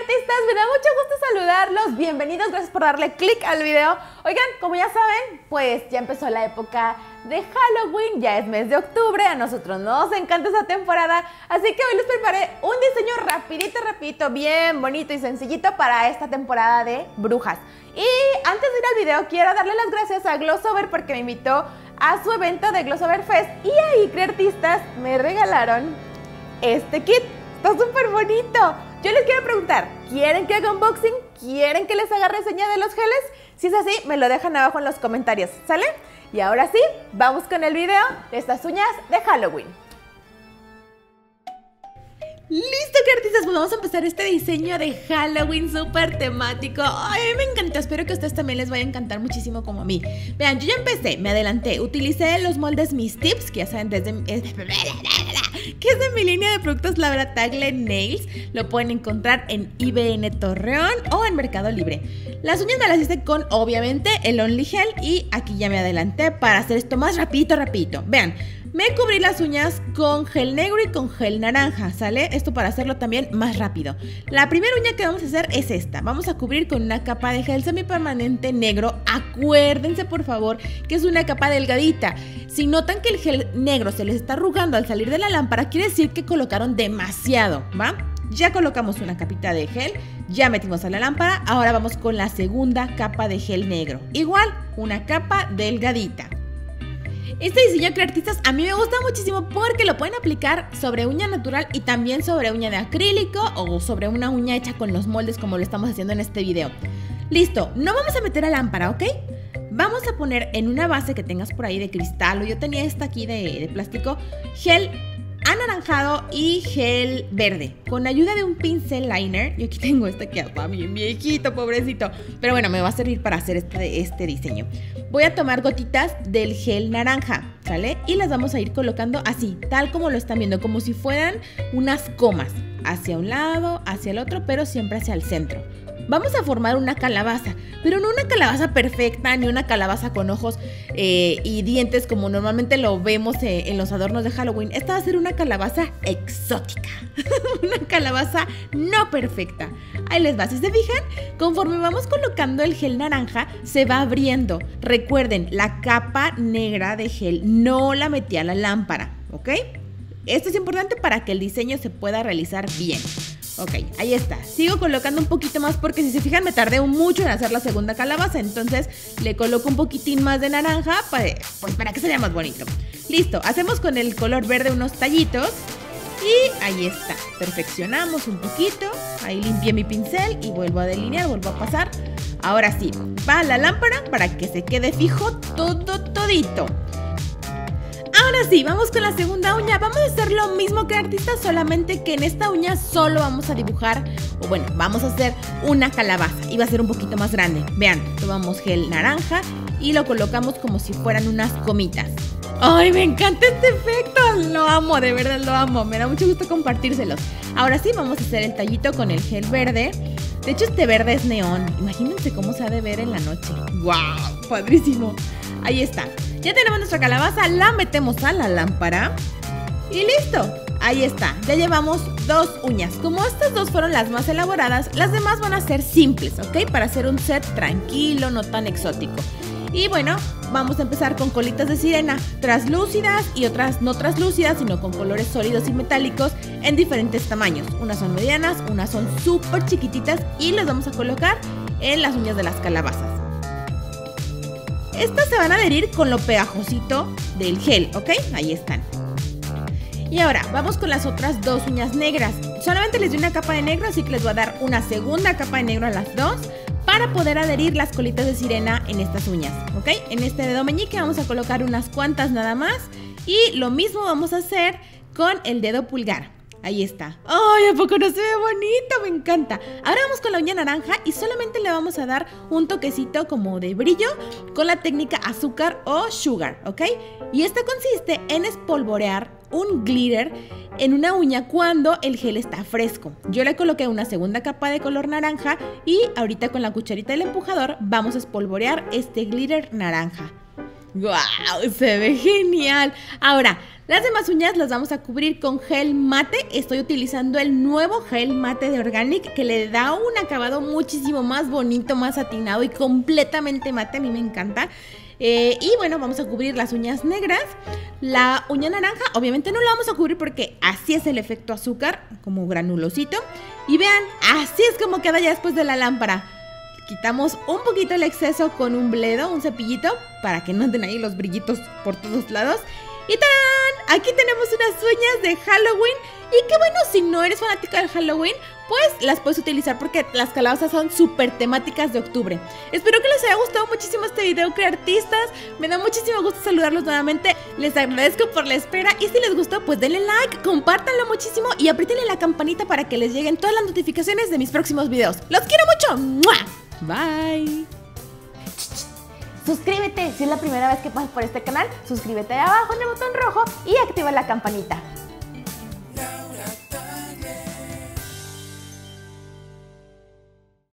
artistas, me da mucho gusto saludarlos, bienvenidos, gracias por darle click al video. Oigan, como ya saben, pues ya empezó la época de Halloween, ya es mes de octubre, a nosotros nos encanta esa temporada, así que hoy les preparé un diseño rapidito, bien bonito y sencillito para esta temporada de brujas. Y antes de ir al video, quiero darle las gracias a Glossover porque me invitó a su evento de Glossover Fest y ahí Creartistas me regalaron este kit, está súper bonito. Yo les quiero preguntar, ¿quieren que haga unboxing? ¿Quieren que les haga reseña de los geles? Si es así, me lo dejan abajo en los comentarios, ¿sale? Y ahora sí, vamos con el video de estas uñas de Halloween. Listo, Creartistas, pues vamos a empezar este diseño de Halloween súper temático. Ay, me encanta, espero que a ustedes también les vaya a encantar muchísimo como a mí. Vean, yo ya empecé, me adelanté, utilicé los moldes Mis Tips, que ya saben, que es de mi línea de productos Laura Tagle Nails. Lo pueden encontrar en IBN Torreón o en Mercado Libre. Las uñas me las hice con, obviamente, el Only Gel y aquí ya me adelanté para hacer esto más rapidito. Vean, me cubrí las uñas con gel negro y con gel naranja, ¿sale? Esto para hacerlo también más rápido. La primera uña que vamos a hacer es esta. Vamos a cubrir con una capa de gel semipermanente negro. Acuérdense, por favor, que es una capa delgadita. Si notan que el gel negro se les está arrugando al salir de la lámpara, quiere decir que colocaron demasiado, ¿va? Ya colocamos una capita de gel, ya metimos a la lámpara. Ahora vamos con la segunda capa de gel negro. Igual, una capa delgadita. Este diseño, Creartistas, a mí me gusta muchísimo porque lo pueden aplicar sobre uña natural y también sobre uña de acrílico o sobre una uña hecha con los moldes como lo estamos haciendo en este video. Listo, no vamos a meter a lámpara, ¿ok? Vamos a poner en una base que tengas por ahí de cristal, o yo tenía esta aquí de plástico, gel anaranjado y gel verde. Con ayuda de un pincel liner, yo aquí tengo este que está bien viejito, pobrecito, pero bueno, me va a servir para hacer este diseño. Voy a tomar gotitas del gel naranja, ¿sale? Y las vamos a ir colocando así, tal como lo están viendo, como si fueran unas comas, hacia un lado, hacia el otro, pero siempre hacia el centro. Vamos a formar una calabaza, pero no una calabaza perfecta, ni una calabaza con ojos y dientes como normalmente lo vemos en los adornos de Halloween. Esta va a ser una calabaza exótica, una calabaza no perfecta. Ahí les va, si se fijan, conforme vamos colocando el gel naranja, se va abriendo. Recuerden, la capa negra de gel no la metí a la lámpara, ¿ok? Esto es importante para que el diseño se pueda realizar bien. Ok, ahí está. Sigo colocando un poquito más porque si se fijan me tardé mucho en hacer la segunda calabaza. Entonces le coloco un poquitín más de naranja pues para que se vea más bonito. Listo, hacemos con el color verde unos tallitos. Y ahí está, perfeccionamos un poquito. Ahí limpié mi pincel y vuelvo a delinear, vuelvo a pasar. Ahora sí, va a la lámpara para que se quede fijo todito. Ahora sí, vamos con la segunda uña. Vamos a hacer lo mismo que Creartistas, solamente que en esta uña solo vamos a dibujar, o bueno, vamos a hacer una calabaza y va a ser un poquito más grande. Vean, tomamos gel naranja y lo colocamos como si fueran unas comitas. ¡Ay, me encanta este efecto! Lo amo, de verdad lo amo. Me da mucho gusto compartírselos. Ahora sí, vamos a hacer el tallito con el gel verde. De hecho, este verde es neón. Imagínense cómo se ha de ver en la noche. ¡Wow! ¡Padrísimo! Ahí está. Ya tenemos nuestra calabaza, la metemos a la lámpara y listo, ahí está, ya llevamos dos uñas. Como estas dos fueron las más elaboradas, las demás van a ser simples, ¿ok? Para hacer un set tranquilo, no tan exótico. Y bueno, vamos a empezar con colitas de sirena, translúcidas y otras no translúcidas, sino con colores sólidos y metálicos en diferentes tamaños. Unas son medianas, unas son súper chiquititas y las vamos a colocar en las uñas de las calabazas. Estas se van a adherir con lo pegajosito del gel, ¿ok? Ahí están. Y ahora, vamos con las otras dos uñas negras. Solamente les di una capa de negro, así que les voy a dar una segunda capa de negro a las dos para poder adherir las colitas de sirena en estas uñas, ¿ok? En este dedo meñique vamos a colocar unas cuantas nada más y lo mismo vamos a hacer con el dedo pulgar. Ahí está. ¡Ay, a poco no se ve bonito! Me encanta. Ahora vamos con la uña naranja y solamente le vamos a dar un toquecito como de brillo con la técnica azúcar o sugar, ¿ok? Y esta consiste en espolvorear un glitter en una uña cuando el gel está fresco. Yo le coloqué una segunda capa de color naranja y ahorita con la cucharita del empujador vamos a espolvorear este glitter naranja. ¡Guau! Se ve genial. Ahora, las demás uñas las vamos a cubrir con gel mate. Estoy utilizando el nuevo gel mate de Organic que le da un acabado muchísimo más bonito, más satinado y completamente mate. A mí me encanta. Y bueno, vamos a cubrir las uñas negras. La uña naranja, obviamente no la vamos a cubrir porque así es el efecto azúcar, como granulosito. Y vean, así es como queda ya después de la lámpara. Quitamos un poquito el exceso con un bledo, un cepillito, para que no anden ahí los brillitos por todos lados. ¡Y tarán! Aquí tenemos unas uñas de Halloween. Y qué bueno, si no eres fanática del Halloween, pues las puedes utilizar porque las calabazas son súper temáticas de octubre. Espero que les haya gustado muchísimo este video, creartistas. Me da muchísimo gusto saludarlos nuevamente. Les agradezco por la espera y si les gustó, pues denle like, compártanlo muchísimo y apriétenle la campanita para que les lleguen todas las notificaciones de mis próximos videos. ¡Los quiero mucho! ¡Mua! Bye. Suscríbete si es la primera vez que pasas por este canal. Suscríbete ahí abajo en el botón rojo y activa la campanita.